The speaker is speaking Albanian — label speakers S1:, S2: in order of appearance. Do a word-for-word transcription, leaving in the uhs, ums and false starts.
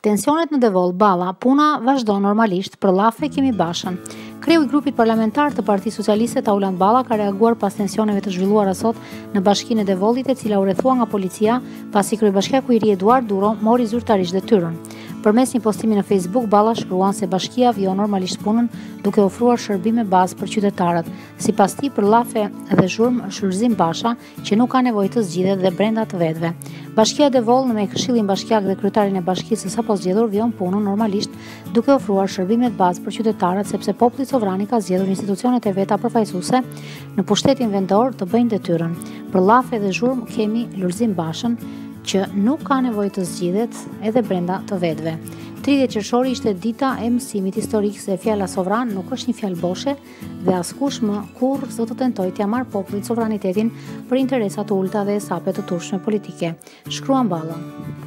S1: Tensionet në Devol, Balla, puna vazhdon normalisht, për llafe kemi Bashën. Kreu i grupit parlamentar të Partisë Socialiste Tauland Balla ka reaguar pas tensioneve të zhvilluara sot në bashkinë e Devollit, e cila u rrethua nga policia pasi kryebashkiaku i ri Eduard Duro mori zyrtarisht detyrën. Përmes një postimi në Facebook, Balla shkruan se bashkia vjon normalisht punën duke ofruar shërbime bazë për qytetarët. Sipas tij, për llafe dhe zhurmë Shfrytëzim Basha, që nuk ka nevojë të zgjidhet dhe brenda të vetëve. Bashkia Devoll në me Këshillin Bashkiak dhe kryetarin e bashkisë së sapo zgjedhur vjon punën normalisht duke ofruar shërbime të bazë për qytetarët, sepse populli sovran i ka zgjedhur institucionet e veta përfaqësuese në pushtetin vendor të bëjnë detyrën. Për llafe dhe zhurmë kemi Lulzim Bashën, që nuk ka nevojë të zgjidhet edhe brenda të vetëve. tridhjetë qershori ishte dita e mësimit historik se fjala sovran nuk është një fjalë boshe dhe askush më kurrë s'do të tentojë t'ia marrë popullit sovranitetin për interesa të ulta dhe sape të turshme politike, shkruan Balla.